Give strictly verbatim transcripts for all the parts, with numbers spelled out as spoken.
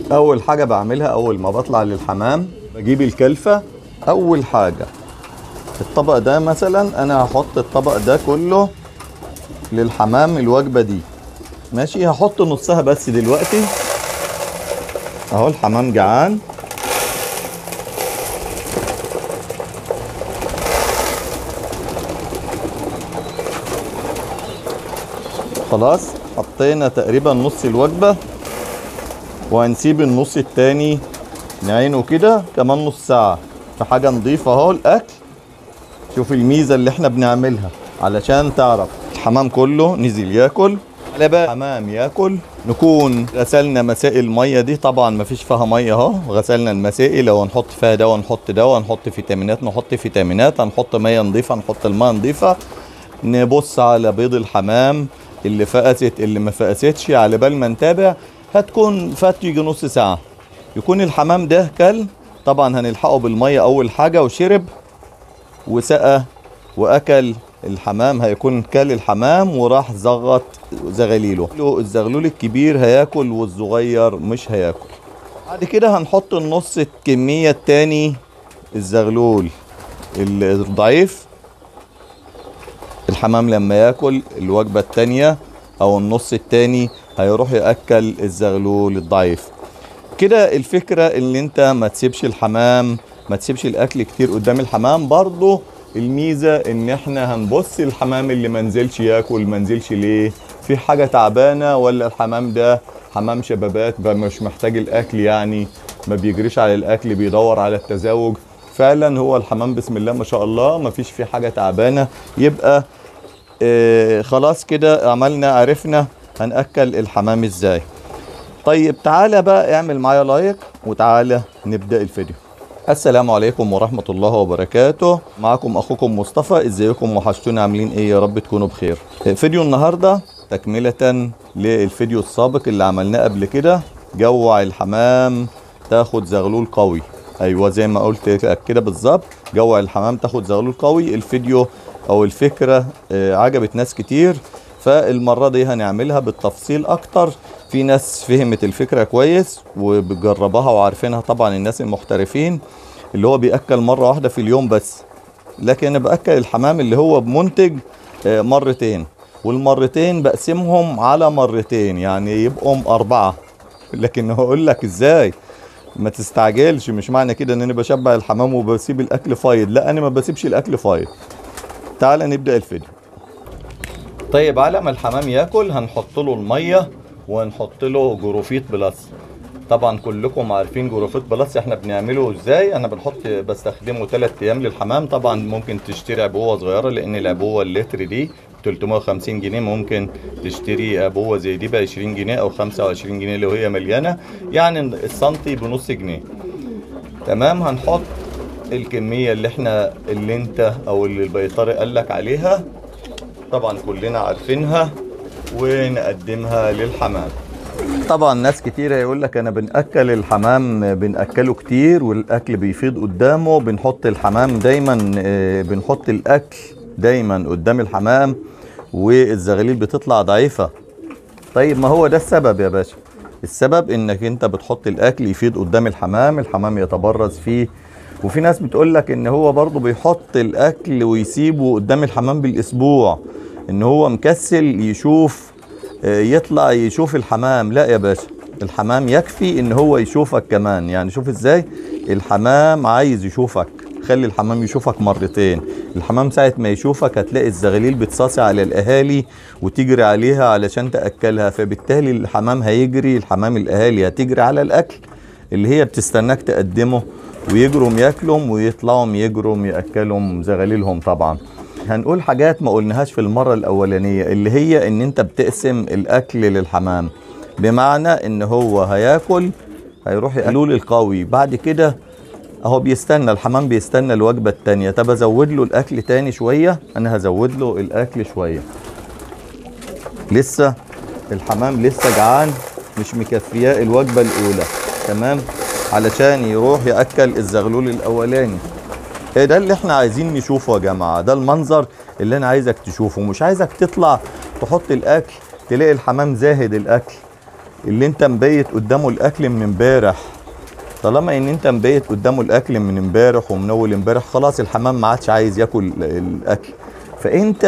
اول حاجه بعملها اول ما بطلع للحمام بجيب الكلفه. اول حاجه الطبق ده مثلا انا هحط الطبق ده كله للحمام الوجبه دي، ماشي. هحط نصها بس دلوقتي اهو، الحمام جعان. خلاص حطينا تقريبا نص الوجبه، وهنسيب النص التاني نعينه كده كمان نص ساعه في حاجه نضيفه اهو الاكل. شوف الميزه اللي احنا بنعملها علشان تعرف الحمام كله نزل ياكل. على بقى الحمام ياكل نكون غسلنا مسائل الميه دي، طبعا مفيش فيها ميه اهو، غسلنا المسائل. لو هنحط فيها دواء نحط دواء، نحط فيتامينات نحط فيتامينات، هنحط ميه نضيفه نحط الميه نضيفه. نبص على بيض الحمام اللي فقست اللي ما فقستش، على بال ما نتابع هتكون فات يجي نص ساعه يكون الحمام ده كل. طبعا هنلحقه بالميه اول حاجه وشرب وسقى واكل. الحمام هيكون كل الحمام وراح زغط زغليله. الزغلول الكبير هياكل والصغير مش هياكل. بعد كده هنحط النص الكميه التاني الزغلول الضعيف. الحمام لما ياكل الوجبه التانيه او النص التاني هيروح ياكل الزغلول الضعيف. كده الفكره اللي انت ما تسيبش الحمام ما تسيبش الاكل كتير قدام الحمام. برضه الميزه ان احنا هنبص الحمام اللي منزلش ياكل منزلش ليه، في حاجه تعبانه ولا الحمام ده حمام شبابات مش محتاج الاكل، يعني ما بيجريش على الاكل بيدور على التزاوج. فعلا هو الحمام بسم الله ما شاء الله ما فيش فيه حاجه تعبانه. يبقى آه خلاص كده عملنا عرفنا هنأكل الحمام ازاي. طيب تعالى بقى اعمل معايا لايك وتعالى نبدأ الفيديو. السلام عليكم ورحمة الله وبركاته، معكم اخوكم مصطفى. ازيكم وحشتوني عاملين ايه؟ يا رب تكونوا بخير. فيديو النهاردة تكملة للفيديو السابق اللي عملناه قبل كده، جوع الحمام تاخد زغلول قوي. ايوه زي ما قلت كده بالظبط، جوع الحمام تاخد زغلول قوي. الفيديو او الفكرة عجبت ناس كتير، فالمرة دي هنعملها بالتفصيل اكتر. في ناس فهمت الفكرة كويس وبتجربها وعارفينها، طبعا الناس المحترفين اللي هو بيأكل مرة واحدة في اليوم بس. لكن انا بأكل الحمام اللي هو بمنتج مرتين، والمرتين بقسمهم على مرتين يعني يبقوا أربعة. لكن هقول لك ازاي، ما تستعجلش. مش معنى كده ان انا بشبع الحمام وبسيب الاكل فايض، لا انا ما بسيبش الاكل فايض. تعال نبدأ الفيديو. طيب على ما الحمام ياكل هنحط له الميه ونحط له جروفيت بلس. طبعا كلكم عارفين جروفيت بلس احنا بنعمله ازاي. انا بنحط بستخدمه ثلاث ايام للحمام. طبعا ممكن تشتري عبوه صغيره لان العبوه اللتر دي ثلاثمائة وخمسين جنيه، ممكن تشتري عبوه زي دي ب عشرين جنيه او خمسة وعشرين جنيه لو هي مليانه، يعني السنتي بنص جنيه. تمام. هنحط الكميه اللي احنا اللي انت او اللي البيطري قال لك عليها، طبعا كلنا عارفينها، ونقدمها للحمام. طبعا ناس كتير هيقول لك انا بنأكل الحمام بنأكله كتير والاكل بيفيض قدامه، بنحط الحمام دايما بنحط الاكل دايما قدام الحمام والزغاليل بتطلع ضعيفة. طيب ما هو ده السبب يا باشا. السبب انك انت بتحط الاكل يفيض قدام الحمام، الحمام يتبرز فيه. وفي ناس بتقول لك ان هو برضه بيحط الاكل ويسيبه قدام الحمام بالاسبوع، ان هو مكسل يشوف يطلع يشوف الحمام. لا يا باشا، الحمام يكفي ان هو يشوفك كمان. يعني شوف ازاي الحمام عايز يشوفك، خلي الحمام يشوفك مرتين. الحمام ساعة ما يشوفك هتلاقي الزغاليل بتصاصي على الاهالي وتجري عليها علشان تأكلها، فبالتالي الحمام هيجري الحمام الاهالي هتجري على الاكل اللي هي بتستناك تقدمه، ويجروا ياكلهم ويطلعوا يجروا ياكلهم زغاليلهم. طبعا هنقول حاجات ما قلناهاش في المرة الأولانية، اللي هي إن أنت بتقسم الأكل للحمام، بمعنى إن هو هياكل هيروح يقلول القوي. بعد كده أهو بيستنى الحمام بيستنى الوجبة التانية. طب أزود له الأكل تاني شوية، أنا هزود له الأكل شوية. لسه الحمام لسه جعان، مش مكفياه الوجبة الأولى. تمام، علشان يروح يأكل الزغلول الأولاني. ايه ده اللي احنا عايزين نشوفه يا جماعة، ده المنظر اللي انا عايزك تشوفه. مش عايزك تطلع تحط الاكل تلاقي الحمام زاهد الاكل. اللي انت مبيت قدامه الاكل من امبارح، طالما ان انت مبيت قدامه الاكل من امبارح ومن اول امبارح، خلاص الحمام ما عادش عايز ياكل الاكل. فانت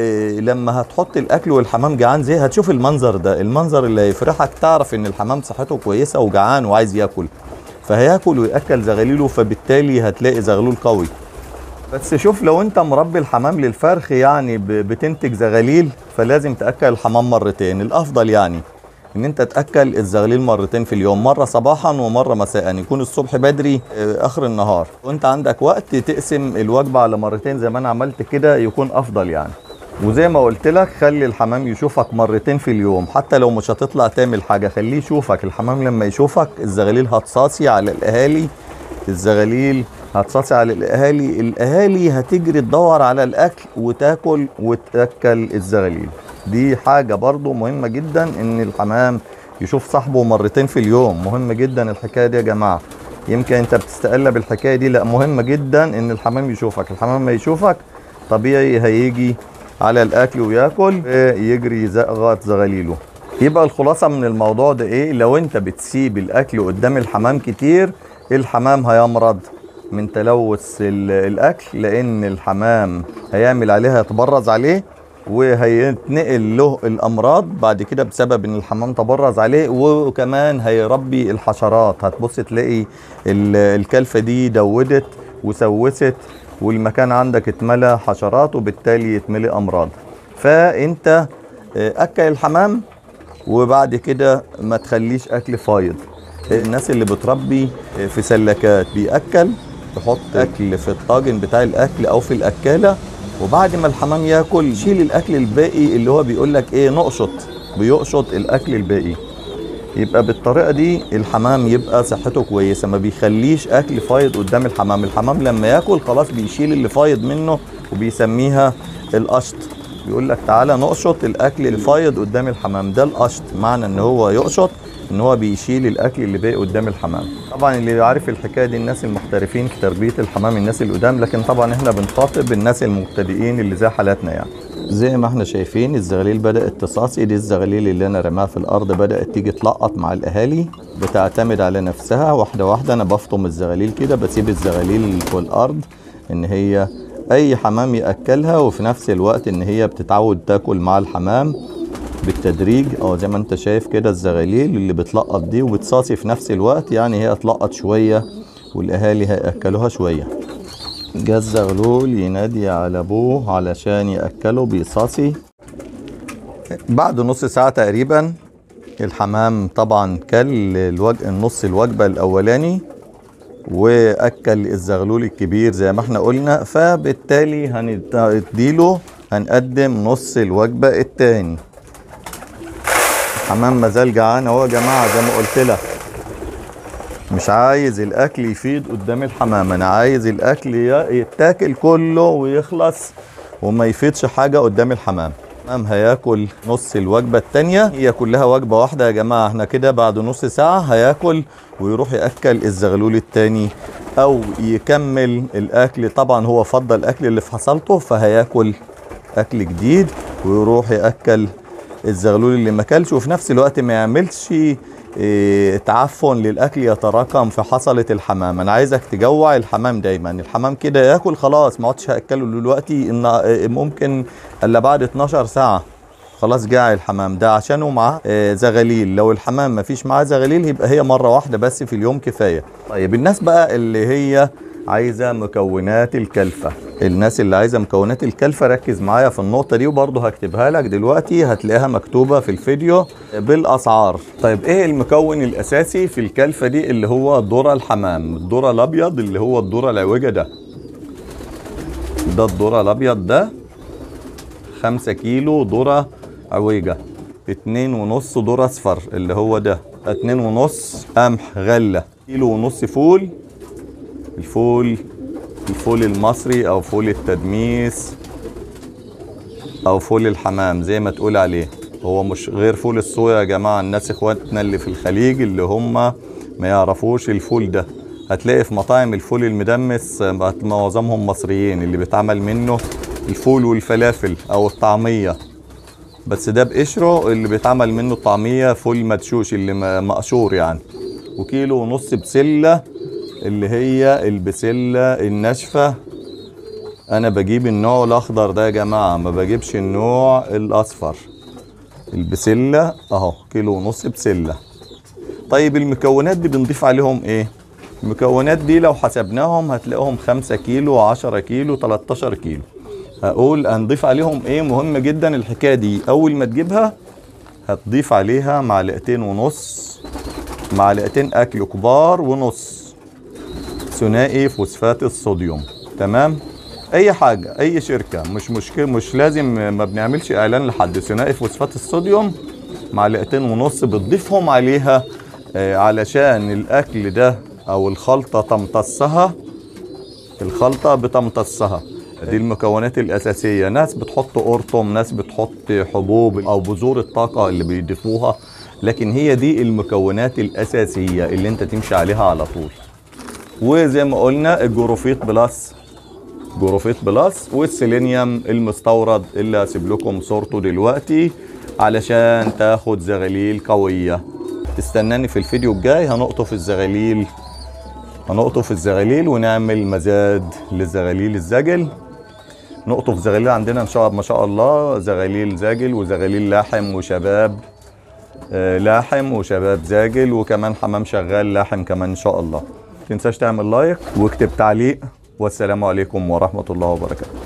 لما هتحط الاكل والحمام جعان زي هتشوف المنظر ده، المنظر اللي هيفرحك، تعرف ان الحمام صحته كويسه وجعان وعايز ياكل، فهياكل وياكل زغاليله، فبالتالي هتلاقي زغلول قوي. بس شوف، لو انت مربي الحمام للفرخ يعني بتنتج زغاليل، فلازم تاكل الحمام مرتين. الافضل يعني ان انت تاكل الزغليل مرتين في اليوم، مره صباحا ومره مساء، يكون الصبح بدري اخر النهار، وانت عندك وقت تقسم الوجبه على مرتين زي ما انا عملت كده، يكون افضل يعني. وزي ما قلت لك خلي الحمام يشوفك مرتين في اليوم، حتى لو مش هتطلع تعمل حاجه خليه يشوفك. الحمام لما يشوفك الزغاليل هتصاصي على الاهالي، الزغاليل هتصاصي على الاهالي، الاهالي هتجري تدور على الاكل وتاكل وتاكل الزغاليل. دي حاجه برضو مهمه جدا، ان الحمام يشوف صاحبه مرتين في اليوم. مهم جدا الحكايه دي يا جماعه، يمكن انت بتستقل بالحكايه دي، لا مهمه جدا ان الحمام يشوفك. الحمام ما يشوفك طبيعي هيجي على الاكل وياكل، يجري يزغط زغاليله. يبقى الخلاصه من الموضوع ده ايه؟ لو انت بتسيب الاكل قدام الحمام كتير، الحمام هيمرض من تلوث الاكل، لان الحمام هيعمل عليها، يتبرز عليه، وهيتنقل له الامراض بعد كده بسبب ان الحمام تبرز عليه. وكمان هيربي الحشرات، هتبص تلاقي الكلفه دي دودت وسوست، والمكان عندك اتملى حشرات، وبالتالي يتملي امراض. فانت اكل الحمام، وبعد كده ما تخليش اكل فايض. الناس اللي بتربي في سلكات بيأكل، تحط اكل في الطاجن بتاع الاكل او في الاكاله، وبعد ما الحمام ياكل شيل الاكل الباقي، اللي هو بيقول لك ايه، نقشط، بيقشط الاكل الباقي. يبقى بالطريقه دي الحمام يبقى صحته كويسه، ما بيخليش اكل فايض قدام الحمام. الحمام لما ياكل خلاص بيشيل اللي فايض منه، وبيسميها القشط. بيقول لك تعالى نقشط الاكل الفايض قدام الحمام، ده القشط. معنى ان هو يقشط ان هو بيشيل الاكل اللي باقي قدام الحمام. طبعا اللي عارف الحكايه دي الناس المحترفين في تربيه الحمام، الناس القدام، لكن طبعا احنا بنخاطب الناس المبتدئين اللي زي حالاتنا يعني. زي ما احنا شايفين الزغاليل بدات تصاصي، دي الزغاليل اللي انا رماها في الارض بدات تيجي تلقط مع الاهالي، بتعتمد على نفسها واحده واحده. انا بفطم الزغاليل كده، بسيب الزغاليل في الارض ان هي اي حمام ياكلها، وفي نفس الوقت ان هي بتتعود تاكل مع الحمام بالتدريج. او زي ما انت شايف كده الزغاليل اللي بتلقط دي وبتصاصي في نفس الوقت، يعني هي تلقط شويه والاهالي هياكلوها شويه. جه الزغلول ينادي على ابوه علشان ياكله، بيصاصي. بعد نص ساعه تقريبا الحمام طبعا كل الوج... النص الوجبه الاولاني، واكل الزغلول الكبير زي ما احنا قلنا، فبالتالي هنديله هنقدم نص الوجبه التاني. الحمام مازال جعان اهو يا جماعه، زي ما قلت لك مش عايز الاكل يفيض قدام الحمام، انا عايز الاكل يتاكل كله ويخلص وما يفيضش حاجه قدام الحمام. الحمام هياكل نص الوجبه الثانيه، هي كلها وجبه واحده يا جماعه. احنا كده بعد نص ساعه هياكل ويروح ياكل الزغلول الثاني او يكمل الاكل. طبعا هو فضل الاكل اللي في حصلته، فهياكل اكل جديد ويروح ياكل الزغلول اللي ما كلش، وفي نفس الوقت ما يعملش إيه تعفن للاكل يتراكم في حصلة الحمام. انا عايزك تجوع الحمام دايما. الحمام كده ياكل خلاص، ما عدتش هاكله دلوقتي، ان ممكن الا بعد اتناشر ساعة خلاص جاع الحمام ده، عشانه معاه إيه زغاليل. لو الحمام ما فيش معاه زغاليل يبقى هي مرة واحدة بس في اليوم كفاية. طيب الناس بقى اللي هي عايزة مكونات الكلفة، الناس اللي عايزة مكونات الكلفة ركز معايا في النقطة دي، وبرضه هكتبها لك دلوقتي، هتلاقيها مكتوبة في الفيديو بالأسعار. طيب ايه المكون الأساسي في الكلفة دي؟ اللي هو ذرة الحمام، الذرة الأبيض اللي هو الذرة العوجة ده ده الذرة الأبيض ده خمسة كيلو ذرة عويجة، اتنين ونص ذرة أصفر اللي هو ده، اتنين ونص قمح غلة، كيلو ونص فول، الفول الفول المصري او فول التدميس او فول الحمام زي ما تقول عليه، هو مش غير فول الصويا يا جماعه. الناس اخواتنا اللي في الخليج اللي هم ما يعرفوش الفول ده، هتلاقي في مطاعم الفول المدمس معظمهم مصريين اللي بيتعمل منه الفول والفلافل او الطعميه. بس ده بقشره اللي بيتعمل منه الطعميه فول مدشوش اللي مقشور يعني. وكيلو ونص بسله اللي هي البسله الناشفه. انا بجيب النوع الاخضر ده يا جماعه، ما بجيبش النوع الاصفر. البسله اهو كيلو ونص بسله. طيب المكونات دي بنضيف عليهم ايه؟ المكونات دي لو حسبناهم هتلاقيهم خمسة كيلو، عشرة كيلو، تلتاشر كيلو. هقول هنضيف عليهم ايه؟ مهم جدا الحكايه دي. اول ما تجيبها هتضيف عليها معلقتين ونص، معلقتين اكل كبار ونص ثنائي فوسفات الصوديوم. تمام؟ اي حاجه اي شركه مش مشكله، مش لازم، ما بنعملش اعلان لحد. ثنائي فوسفات الصوديوم معلقتين ونص بتضيفهم عليها آه علشان الاكل ده او الخلطه تمتصها. الخلطه بتمتصها. دي المكونات الاساسيه. ناس بتحط قرطم، ناس بتحط حبوب او بذور الطاقه اللي بيضيفوها، لكن هي دي المكونات الاساسيه اللي انت تمشي عليها على طول. وزي ما قلنا الجروفيت بلس، جروفيت بلس والسيلينيوم المستورد اللي هسيب لكم صورته دلوقتي علشان تاخد زغاليل قويه. استناني في الفيديو الجاي، هنقطف الزغاليل هنقطف الزغاليل ونعمل مزاد للزغاليل الزاجل. نقطف زغاليل عندنا ان شاء الله ما شاء الله، زغاليل زاجل وزغاليل لاحم وشباب آه لاحم وشباب زاجل، وكمان حمام شغال لاحم كمان ان شاء الله. متنساش تعمل لايك واكتب تعليق، والسلام عليكم ورحمة الله وبركاته.